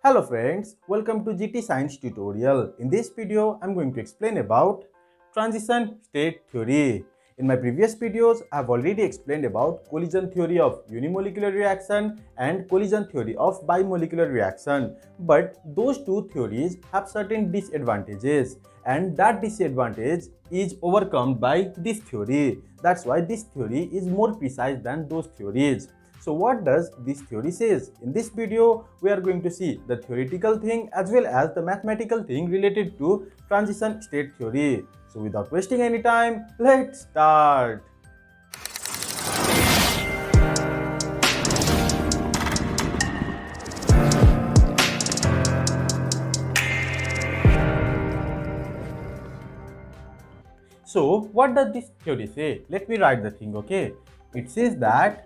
Hello friends, welcome to GT Science tutorial. In this video, I'm going to explain about transition state theory. In my previous videos, I've already explained about collision theory of unimolecular reaction and collision theory of bimolecular reaction. But those two theories have certain disadvantages, and that disadvantage is overcome by this theory. That's why this theory is more precise than those theories. So what does this theory says? In this video, we are going to see the theoretical thing as well as the mathematical thing related to transition state theory. So without wasting any time, let's start. So what does this theory say? Let me write the thing, okay? It says that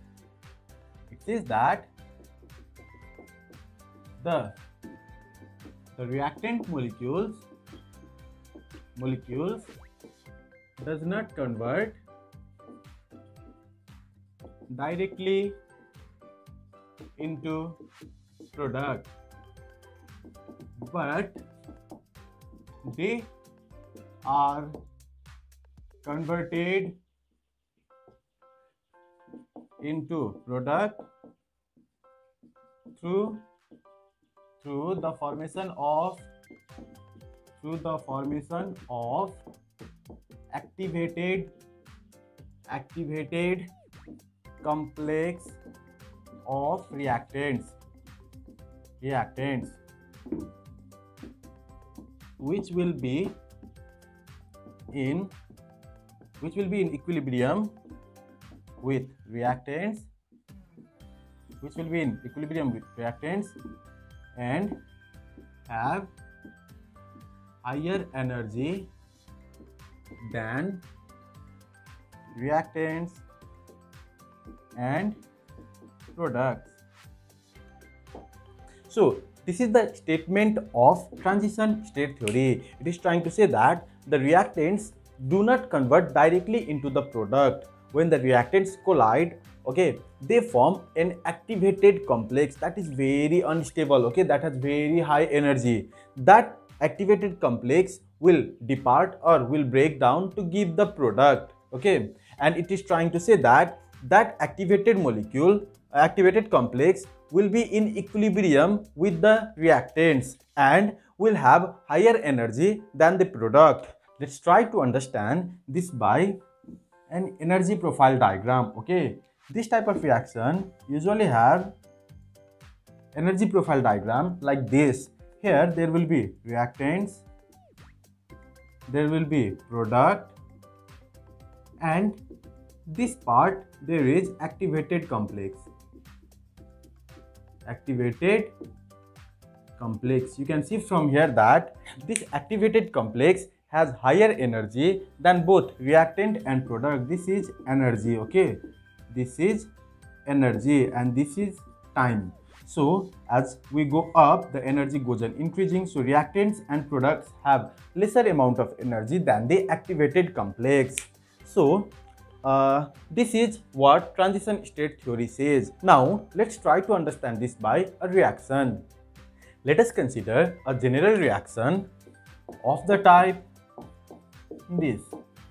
the reactant molecules does not convert directly into product, but they are converted into product through the formation of activated complex of reactants which will be in equilibrium with reactants and have higher energy than reactants and products. So this is the statement of transition state theory. It is trying to say that the reactants do not convert directly into the product. When the reactants collide, okay, they form an activated complex that is very unstable, okay, that has very high energy. That activated complex will depart or will break down to give the product, okay. And it is trying to say that activated complex will be in equilibrium with the reactants and will have higher energy than the product. Let's try to understand this by an energy profile diagram, okay. This type of reaction usually have energy profile diagram like this. Here there will be reactants, there will be product, and this part there is activated complex. You can see from here that this activated complex has higher energy than both reactant and product. This is energy, okay. This is energy and this is time. So as we go up, the energy goes on increasing. So reactants and products have lesser amount of energy than the activated complex. So this is what transition state theory says. Now let's try to understand this by a reaction. Let us consider a general reaction of the type this,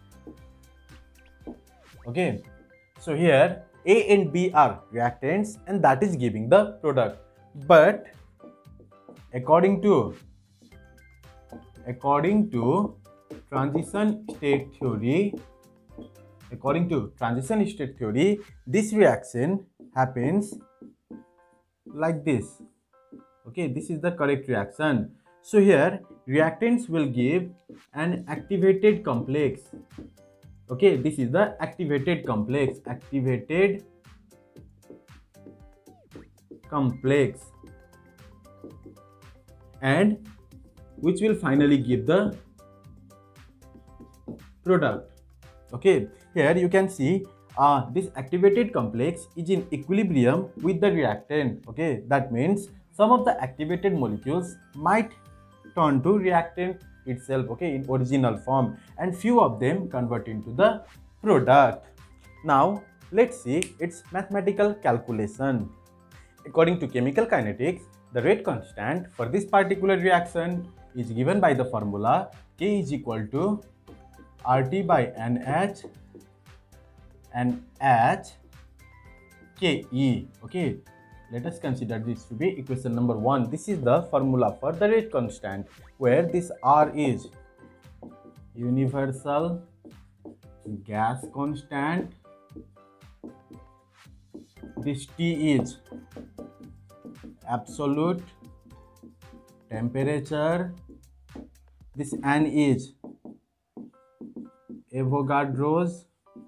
okay. So here A and B are reactants and that is giving the product. But according to transition state theory, this reaction happens like this, okay. This is the correct reaction. So here reactants will give an activated complex, okay. This is the activated complex, and which will finally give the product, okay. Here you can see this activated complex is in equilibrium with the reactant, okay. That means some of the activated molecules might turn to reactant itself, okay, in original form, and few of them convert into the product. Now let's see its mathematical calculation. According to chemical kinetics, the rate constant for this particular reaction is given by the formula K is equal to RT by NH and H KE. Okay, let us consider this to be equation number 1. This is the formula for the rate constant, where this R is universal gas constant, this T is absolute temperature, this N is Avogadro's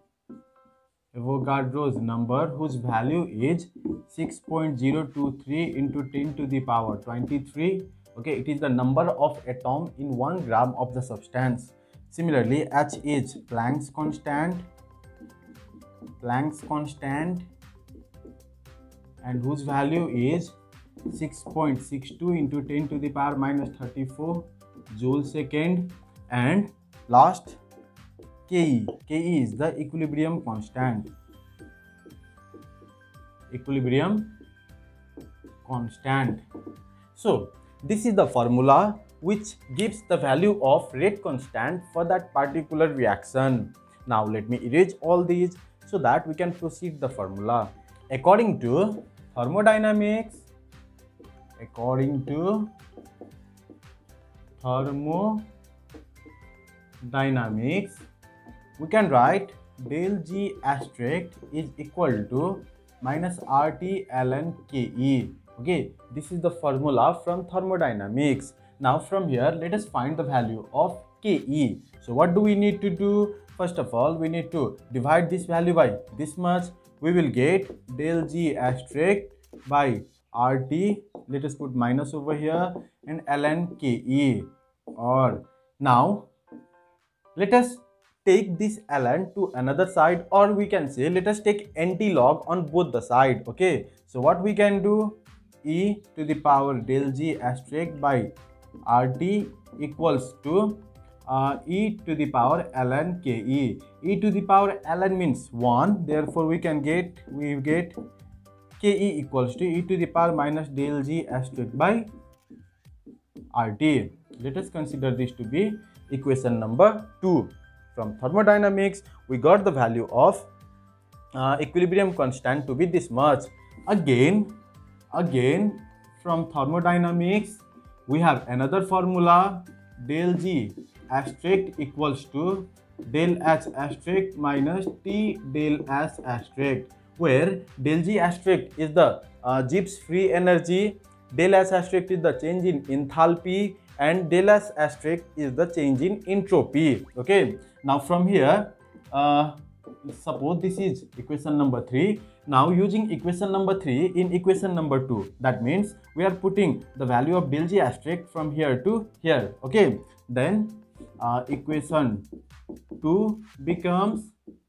number, whose value is 6.023 into 10 to the power 23. Okay, it is the number of atom in 1 gram of the substance. Similarly, H is Planck's constant, and whose value is 6.62 into 10 to the power minus 34 joule second. And last, Ke is the equilibrium constant. So this is the formula which gives the value of rate constant for that particular reaction. Now let me erase all these so that we can proceed the formula. According to thermodynamics, we can write del G asterisk is equal to minus RT ln Ke. Okay, this is the formula from thermodynamics. Now from here, let us find the value of Ke. So what do we need to do? First of all, we need to divide this value by this much. We will get del G asterisk by RT. Let us put minus over here, and ln Ke. Or now let us take this ln to another side, or we can say let us take anti-log on both the side. Okay, so what we can do, e to the power del G asterisk by RT equals to e to the power ln Ke. E to the power ln means 1, therefore we get Ke equals to e to the power minus del G asterisk by RT. Let us consider this to be equation number 2. From thermodynamics, we got the value of equilibrium constant to be this much. Again, from thermodynamics, we have another formula, del G asterisk equals to del H asterisk minus T del S asterisk, where del G asterisk is the Gibbs free energy, del S asterisk is the change in enthalpy, and del S asterisk is the change in entropy. Okay, now from here, suppose this is equation number 3. Now using equation number 3 in equation number 2, that means we are putting the value of del G asterisk from here to here. Okay, then equation 2 becomes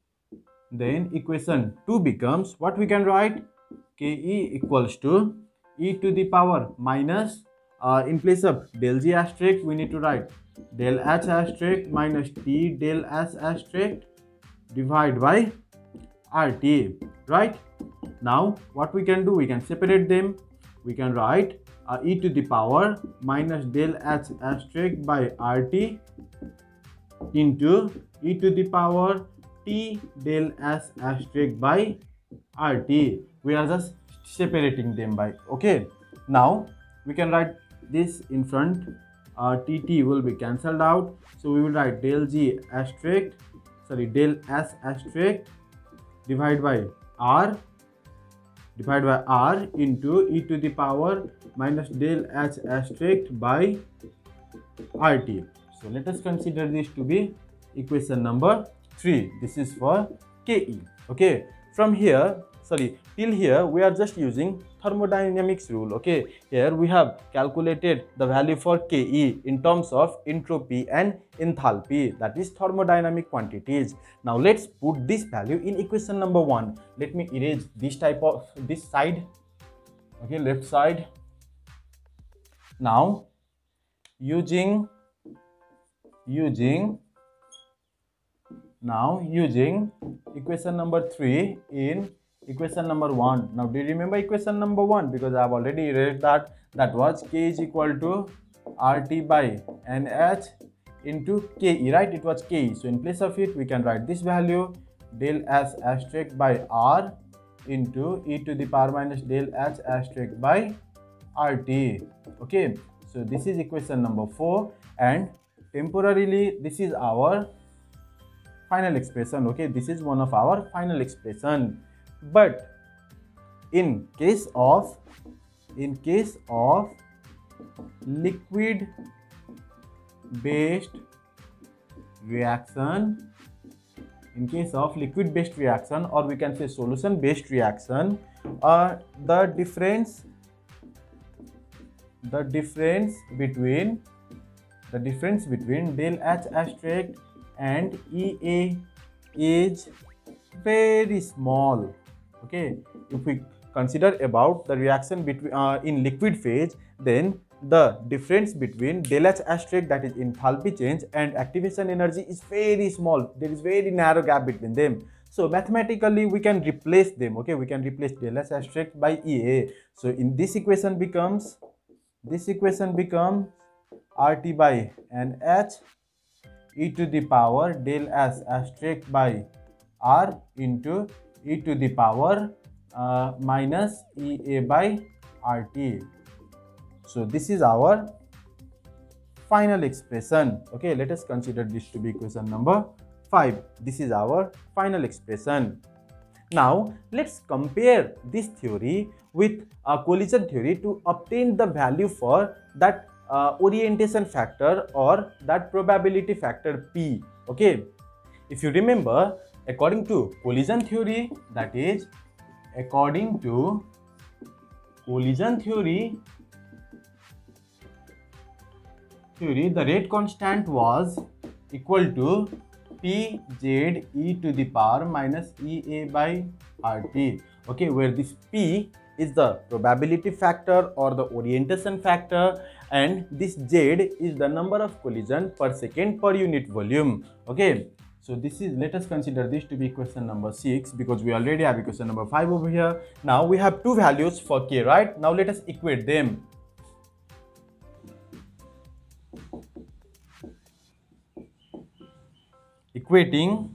what we can write, Ke equals to e to the power minus in place of del G asterisk we need to write del H asterisk minus T del S asterisk divided by RT, right? Now what we can do, we can separate them. We can write e to the power minus del H asterisk by RT into e to the power T del S asterisk by RT. We are just separating them by, okay. Now we can write this in front, TT will be cancelled out, so we will write del G asterisk, del S asterisk divided by R into e to the power minus del H asterisk by RT. So let us consider this to be equation number 3. This is for Ke. Okay, from here, till here we are just using thermodynamics rule. Okay, here we have calculated the value for Ke in terms of entropy and enthalpy, that is thermodynamic quantities. Now let's put this value in equation number 1. Let me erase this side. Okay, left side. Now using equation number 3 in equation number 1. Now do you remember equation number 1? Because I have already erased that. that was K is equal to RT by NH into KE, right? It was KE. So in place of it, we can write this value, del S asterisk by R into e to the power minus del H asterisk by RT. Okay, so this is equation number 4, and temporarily this is our final expression. Okay, this is one of our final expression. But in case of liquid based reaction, or we can say solution based reaction, the difference between del H asterisk and EA is very small. Okay, if we consider about the reaction between in liquid phase, then the difference between del H asterisk, that is enthalpy change, and activation energy is very small. There is very narrow gap between them. So mathematically we can replace them. Okay, we can replace del H asterisk by EA. So in this equation becomes RT by NH e to the power del S asterisk by R into e to the power minus EA by RT. So this is our final expression. Okay, let us consider this to be equation number 5. This is our final expression. Now let's compare this theory with a collision theory to obtain the value for that orientation factor or that probability factor P. Okay, if you remember, according to collision theory, that is according to collision theory, the rate constant was equal to Pz e to the power minus EA by RT. Okay, where this P is the probability factor or the orientation factor, and this Z is the number of collision per second per unit volume. Okay, so this is, let us consider this to be equation number 6, because we already have equation number 5 over here. Now we have two values for K, right? Now let us equate them. Equating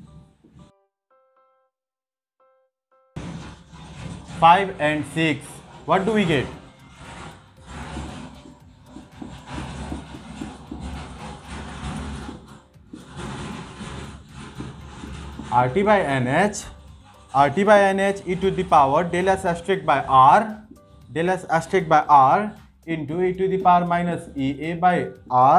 5 and 6, what do we get? RT by NH e to the power del S asterisk by R into e to the power minus EA by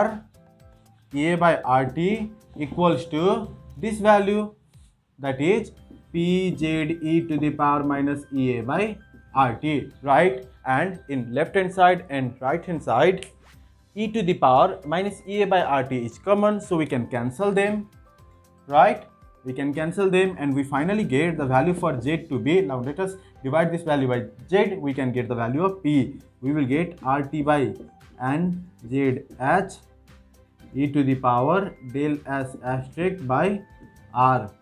RT equals to this value, that is Pz e to the power minus EA by RT, right? And in left hand side and right hand side, e to the power minus EA by RT is common, so we can cancel them, right? We can cancel them, and we finally get the value for Z to be, now let us divide this value by Z, we can get the value of P. We will get RT by NZH e to the power del S asterisk by R.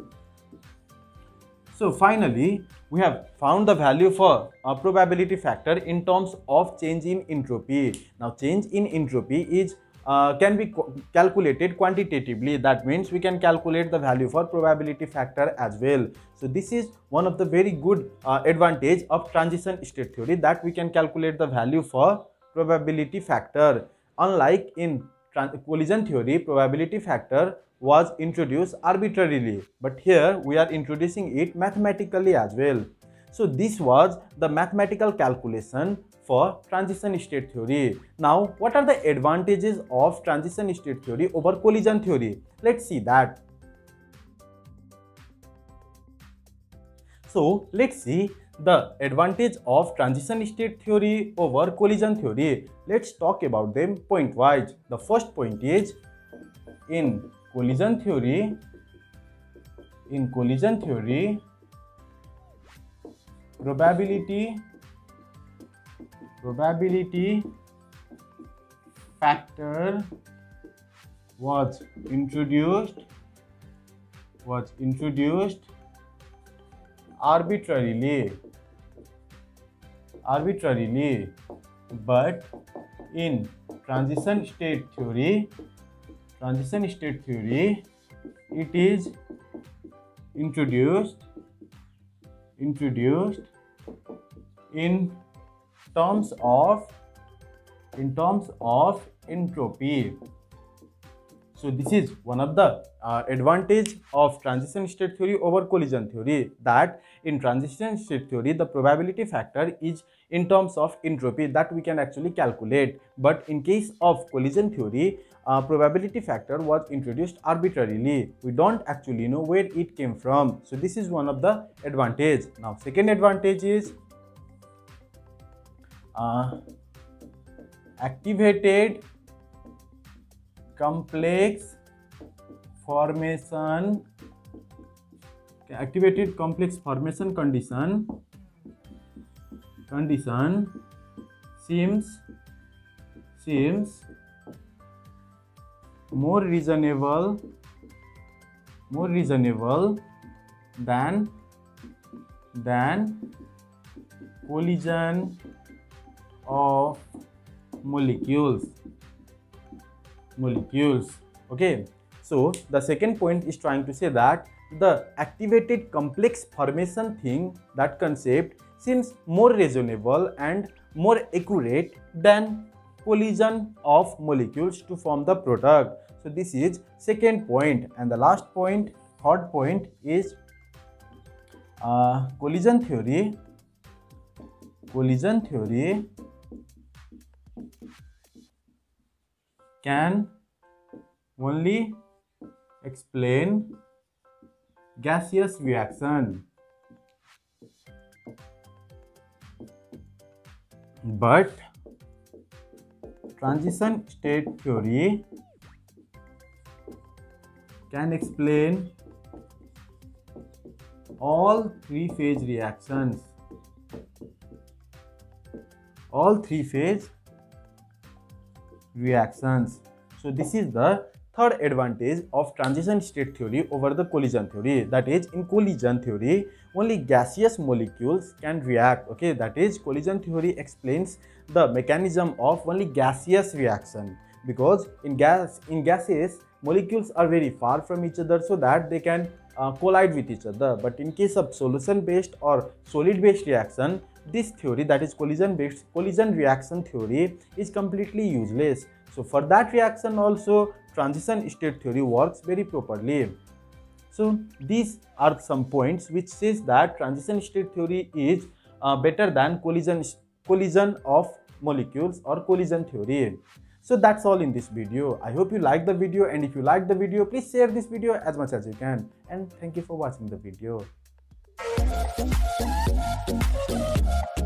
So finally, we have found the value for a probability factor in terms of change in entropy. Now change in entropy is can be calculated quantitatively. That means we can calculate the value for probability factor as well. So this is one of the very good advantage of transition state theory, that we can calculate the value for probability factor. Unlike in collision theory, probability factor was introduced arbitrarily, but here we are introducing it mathematically as well. So this was the mathematical calculation for transition state theory. Now, what are the advantages of transition state theory over collision theory? Let's see that. So let's see the advantage of transition state theory over collision theory. Let's talk about them point wise. The first point is, in collision theory, probability factor was introduced arbitrarily. but in transition state theory, it is introduced in terms of entropy. So this is one of the advantage of transition state theory over collision theory, that in transition state theory the probability factor is in terms of entropy that we can actually calculate, but in case of collision theory probability factor was introduced arbitrarily. We don't actually know where it came from. So this is one of the advantage. Now second advantage is activated complex formation condition seems more reasonable than collision of molecules. Okay, so the second point is trying to say that the activated complex formation thing, that concept seems more reasonable and more accurate than collision of molecules to form the product. So this is second point. And the last point, third point, is collision theory can only explain gaseous reaction, but transition state theory can explain all three-phase reactions. So this is the third advantage of transition state theory over the collision theory. That is, in collision theory only gaseous molecules can react. Okay, that is, collision theory explains the mechanism of only gaseous reaction, because in gases molecules are very far from each other so that they can collide with each other. But in case of solution based or solid based reaction, this theory, that is collision reaction theory, is completely useless. So for that reaction also transition state theory works very properly. So these are some points which says that transition state theory is better than collision of molecules or collision theory. So that's all in this video. I hope you like the video, and if you like the video, please share this video as much as you can. And thank you for watching the video.